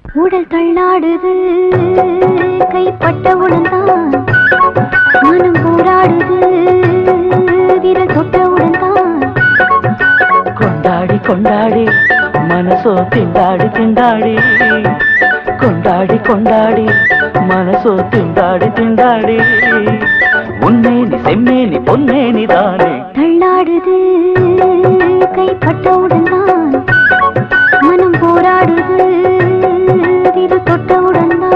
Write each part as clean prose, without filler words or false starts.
உடல் தள்ளாடுது கைப்பட்டவுடன் தான் மனம் போராடுது விரல் தொட்டவுடன் தான் கொண்டாடி கொண்டாடி மனசோ திண்டாடி திண்டாடி கொண்டாடி கொண்டாடி மனசோ திண்டாடி திண்டாடி உன்னேனி செம்மேனி பொன்னேனி தானே தள்ளாடுது கைப்பட்டவுடன் தான் மனம் போராடுது விரல் தொட்டவுடன் தான்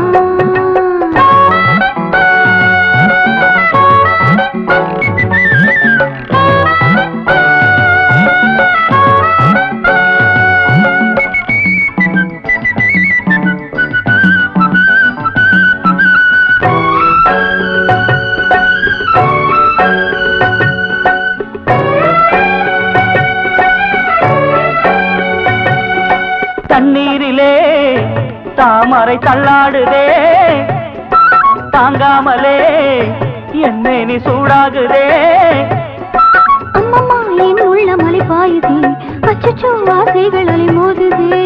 தண்ணீரிலே தாமரை தள்ளாடுதே தாங்காமலே என்னை நீ சூடாகுதே அம்மம்மா என் உள்ள மலை பாயுதே அச்சச்சோ ஆசைகள் அலை மோதுதே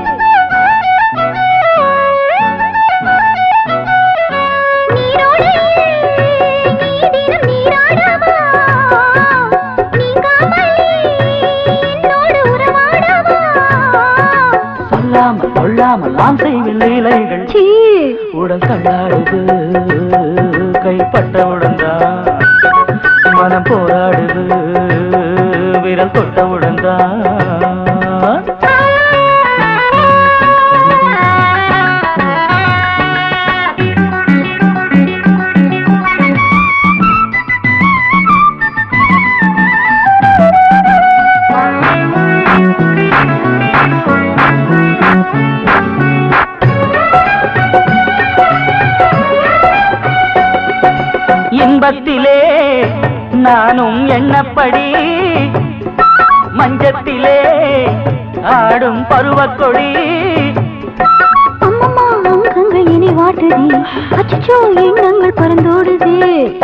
கொள்ளாமல் நான் செய்வில் லீலைகள் உடல் தள்ளாடுது கைப்பட்டவுடன் தான் மனம் போராடுது விரல் தொட்டவுடன் தான் இன்பத்திலே நானும் எண்ணப்படி மஞ்சத்திலே ஆடும் பருவக்கொடி அம்மம்மா அங்கங்கள் இனி வாட்டுதே அச்சச்சோ எண்ணங்கள் பறந்தோடுதே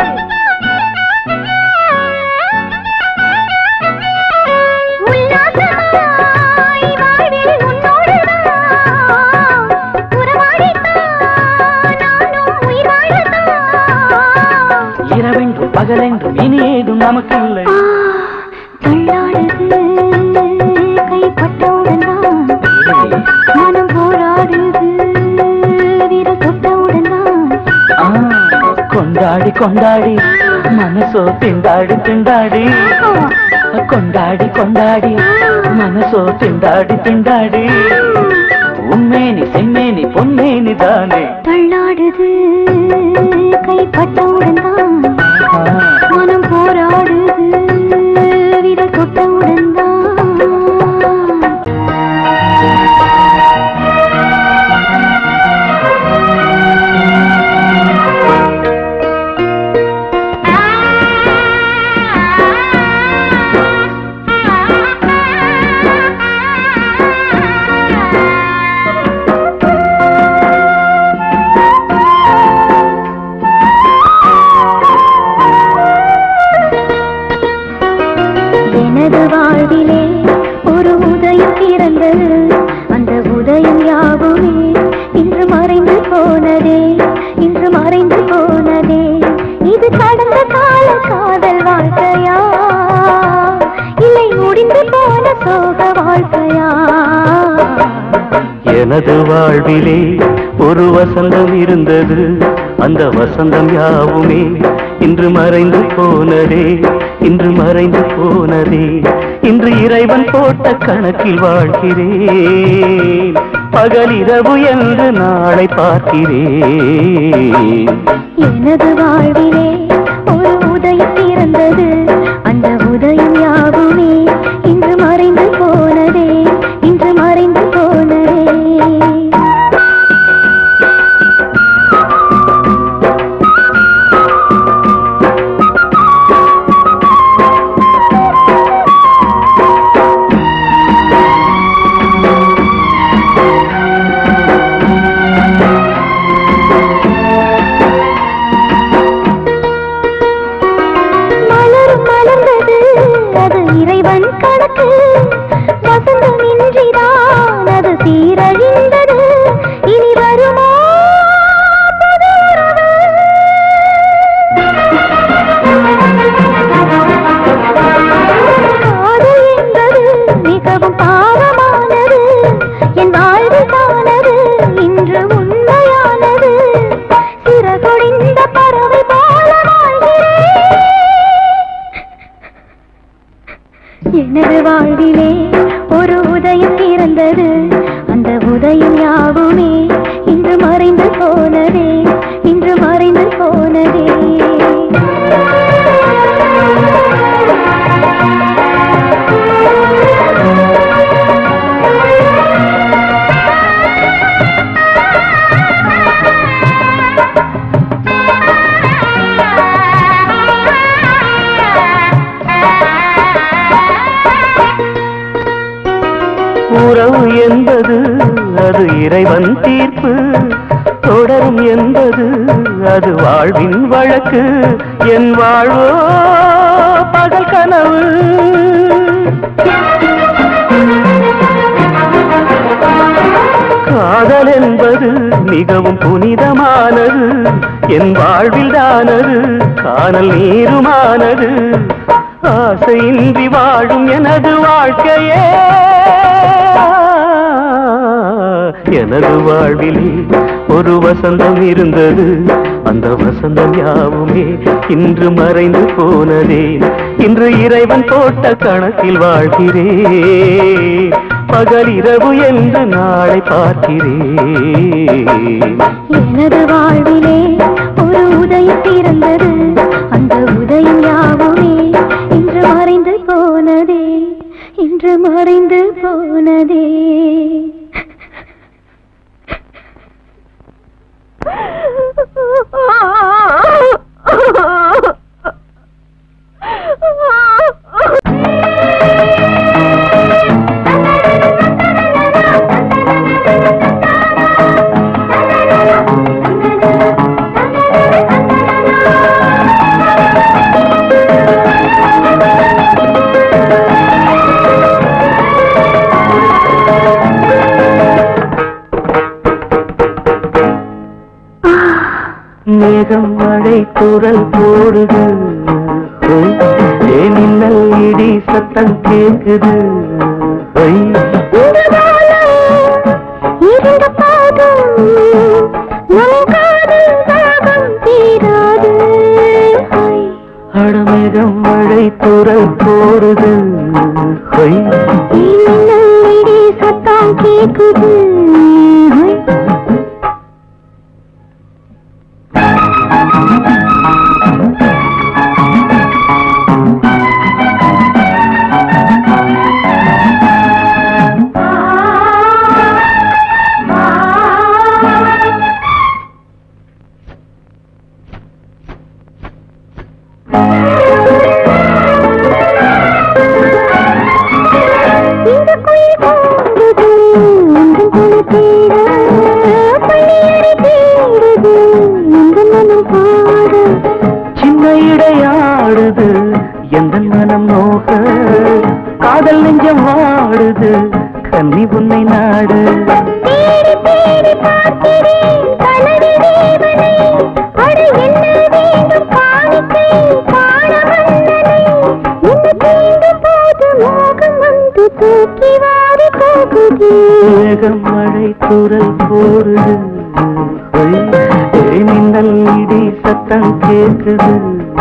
இரவென்றும் பகலென்றும் இனி ஏதும் நமக்கு இல்லை தள்ளாடுது கைப்பட்டவுடன் தான் மனம் போராடுது விரல் தொட்டவுடன் தான் கொண்டாடி கொண்டாடி மனசோ திண்டாடி திண்டாடி கொண்டாடி கொண்டாடி மனசோ திண்டாடி திண்டாடி உண்மேனி செம்மேனி பொன்னேனி தானே தள்ளாடுது கைப்பட்டவுடன் தான் மனம் போராடுது விரல் தொட்டவுடன் தான் எனது வாழ்விலே ஒரு உதயம் பிறந்தது அந்த உதயம் யாவுமே இன்று மறைந்து போனதே இன்று மறைந்து போனதே இது கடந்த கால காதல் வாழ்க்கையா இல்லை முடிந்து போன சோக வாழ்க்கையா எனது வாழ்விலே ஒரு வசந்தம் இருந்தது அந்த வசந்தம் யாவுமே இன்று மறைந்து போனதே இன்று மறைந்து போனதே இன்று இறைவன் போட்ட கணக்கில் வாழ்கிறேன் பகலிரவு என்று நாளை பார்க்கிறேன் எனது வாழ்விலே ஒரு உதயம் பிறந்தது அந்த உதயம் யாவுமே இன்று மறைந்து போனதே இன்று மறைந்து போனதே கணக்கு வசந்தம் இன்றிதான் அது சீரழிந்தது எனது வாழ்விலே ஒரு உதயம் பிறந்தது அந்த உதயம் யாவுமே இன்று மறைந்து போனதே இன்று மறைந்து போனதே உறவு என்பது அது இறைவன் தீர்ப்பு தொடரும் என்பது அது வாழ்வின் வழக்கு என் வாழ்வோ பகல் கனவு காதல் என்பது மிகவும் புனிதமானது என் வாழ்வில் தானது காணல் நீருமானது ஆசையின்றி வாழும் எனது வாழ்க்கையே எனது வாழ்விலே ஒரு வசந்தம் இருந்தது அந்த வசந்தம் யாவுமே இன்று மறைந்து போனதே இன்று இறைவன் போட்ட கணக்கில் வாழ்கிறேன் பகல் இரவு என்று நாளை பார்க்கிறேன் எனது வாழ்விலே ஒரு உதயம் பிறந்தது அந்த உதயம் யாவுமே இன்று மறைந்து போனதே இன்று மறைந்து போனதே மேகம் மழை குரல் போடுது மின்னல் இடி சத்தம் கேக்குது அடமேகம் மழை குரல் போடுது சத்தம் கேக்குது சின்ன இடையாடுது எந்த மனம் நோக காதல் நெஞ்சம் வாடுது கன்னி உன்னை நாடு மேகம் மழை குரல் போடுது மின்னல் இடி சத்தம் கேக்குது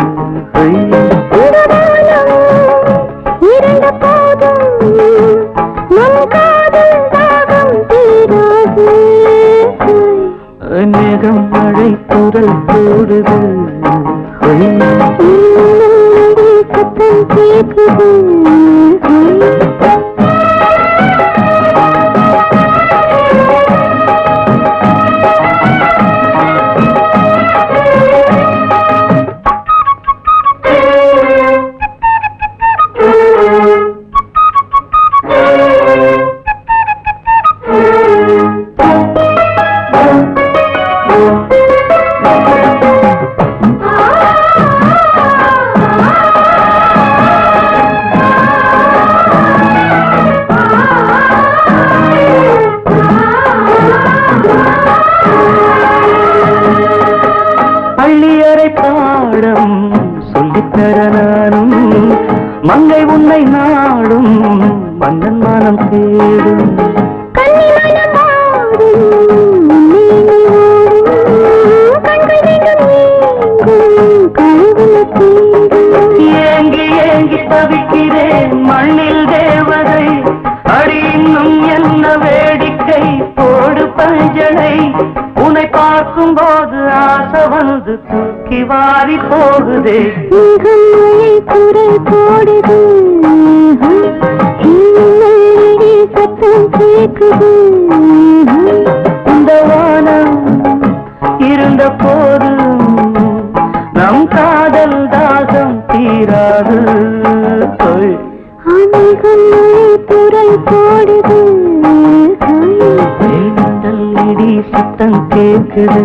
மேகம் மழை குரல் போடுது சத்தம் கேக்குது மங்கை உன்னை நாடும் மன்னன் மனம் தேடும் ஏங்கி ஏங்கி தவிக்கிறேன் மண்ணில் வந்து தூக்கி வாரி போகுதே மழை குரல் போடுது சத்தம் கேட்குது இந்த வானம் இருந்த போது நம் காதல் தாகம் தீராது ஆமைகள் மழை குரல் போடுது மின்னல் இடி சத்தம் கேட்குது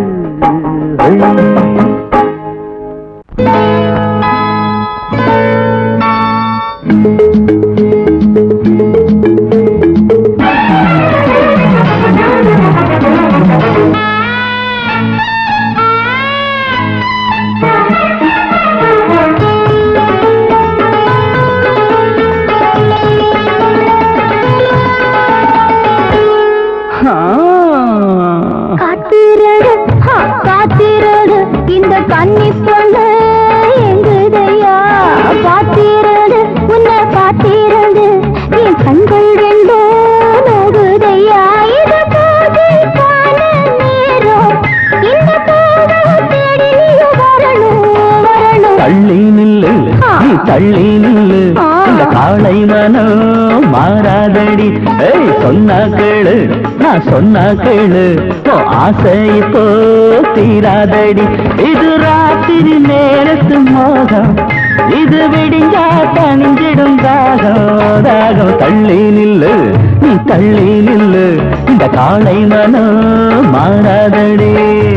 காத்திரடு இந்த கன்னி பொண்ணு எங்குதையா பாத்திரடு உன்னை பாத்திரடு என் கண்கள் ரெண்டோ நோகுதையா இது போதைக்கான நேரம் இந்த போதும் தேடி வரணும் வரணும் தள்ளி நில்லு நீ தள்ளி நில்லு இந்த காளை மனம் மாறாதடி சொன்னா கேளு நான் சொன்னா கேளு ஆசை இப்போ தீராதடி இது ராத்திரி நேரத்து மோகம் இது விடிஞ்சா தணிஞ்சிடும் தாகம் தாகம் தள்ளி நில்லு நீ தள்ளி நில்லு இந்த காளை மனம் மாறாதடி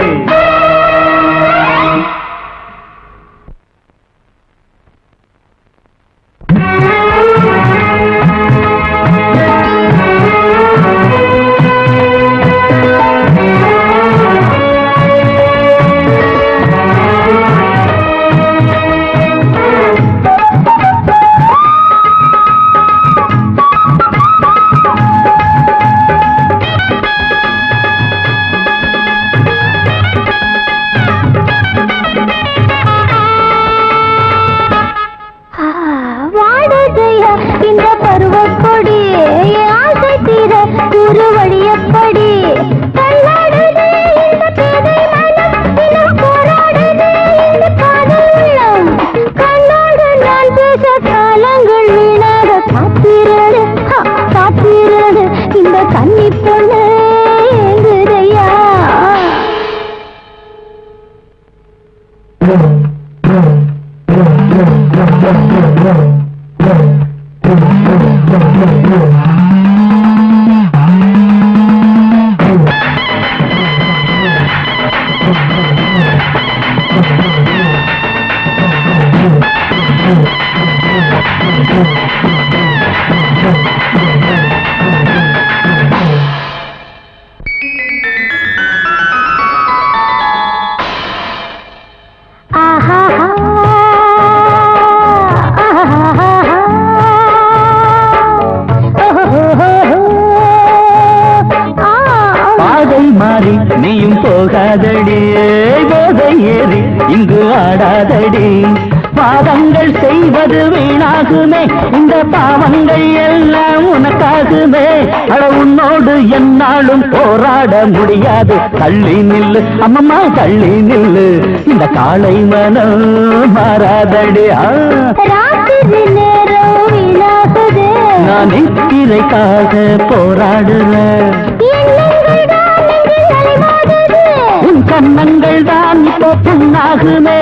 இந்த பருவப்பொடி ஆசை தீர குரு வழியப்படி தள்ளாடுதே இந்த பேதை மனம் தினம் போராடுதே இந்த காதல் உள்ளம் கண்ணோடு நான் பேச காலங்கள் வீணாக காத்திரடு காத்திரடு இந்த கன்னி பொண்ணு எங்குதையா மாறி நீயும் போகாதடி போதை ஏறி இங்கு ஆடாதடி பாவங்கள் செய்வது வீணாகுமே இந்த பாவங்கள் எல்லாம் உனக்காகுமே அட உன்னோடு என்னாலும் போராட முடியாது தள்ளி நில்லு அம்மம்மா தள்ளி நில்லு இந்த காளை மனம் மாறாதடி நான் நிற்கிறைக்காக போராடுறேன் உன் கண்ணங்கள் தான் இப்போ புண்ணாகுமே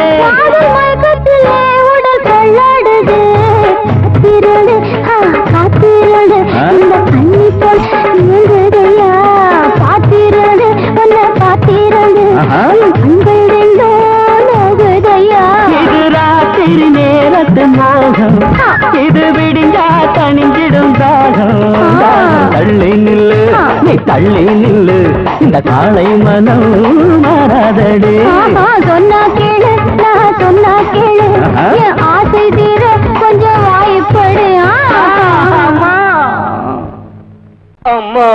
உடல் கொள்ளாடுது காத்திரடு காத்திரடு இந்த கண்ணி போல் இயங்குதையா பாத்திரடு உன்னை பாத்திரடு கண்கள் ரெண்டோ நோகுதையா இது ராத்திரி நேரத்து மோகம் இது விடிஞ்சா தணிஞ்சிடும் தாகம் தள்ளி நில்லு நீ தள்ளி நில்லு இந்த காளை மனம் மாறாதடி சொன்னா கேளு நான் சொன்னா கேளு என் ஆசை தீர கொஞ்சம் வாய்ப்படு அம்மா அம்மா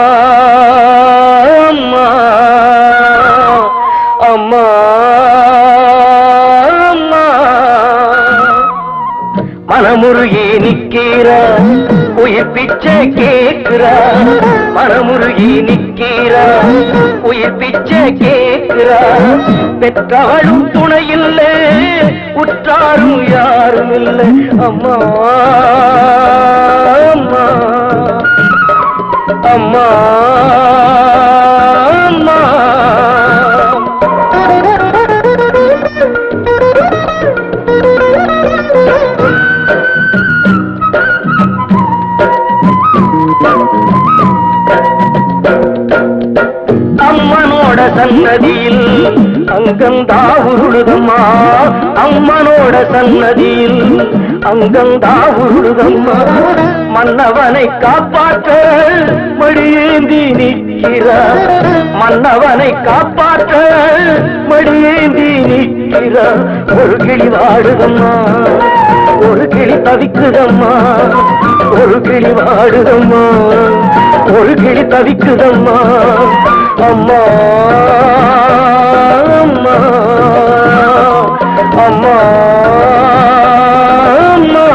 அம்மா அம்மா மனமுருகி நிக்கிற உயிர் பிச்சை கேட்கிற மனமுருகி நிக்கிற உயிர் பிச்சை கேட்கிற நிற்கிறார். பெற்றவளும் துணையில்லை, உற்றாரும் யாரும் இல்லை. அம்மா அம்மா அம்மா அம்மா. அம்மனோட சன்னதியில் அங்கந்தா உருளுதம்மா, அம்மனோட சன்னதியில் அங்கந்தா உருளுதம்மா. மன்னவனை காப்பாற்ற மடியேந்தி நிற்கிறார், மன்னவனை காப்பாற்ற மடியேந்தி நிற்கிறார். ஒரு கிளி வாடுதம்மா, ஒரு கிளி தவிக்குதம்மா, ஒரு கிளி வாடுதம்மா, ஒரு கிளி தவிக்குதம்மா. அம்மா அம்மா அம்மா அம்மா.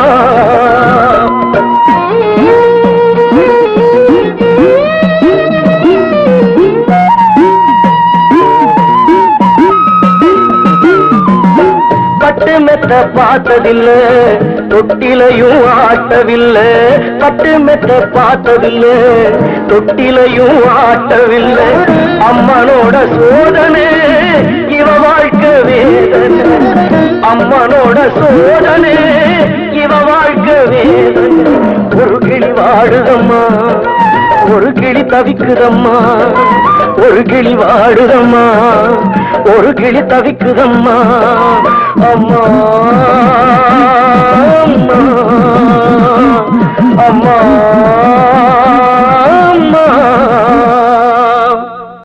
பட்டு மெத்த பார்த்ததில்லை, தொட்டிலையும் ஆட்டவில்லை. பட்டு மெத்த பார்த்ததில்லை, தொட்டிலையும் ஆட்டவில்லை. அம்மனோட சோதனை இவ வாழ்க்கை வேதனை, அம்மனோட சோதனை இவ வாழ்க்கை வேதனை. ஒரு கிளி வாடுதம்மா, ஒரு கிளி தவிக்குதம்மா, ஒரு கிளி வாடுதம்மா, ஒரு கிளி தவிக்குதம்மா. அம்மா அம்மா அம்மா அம்மா.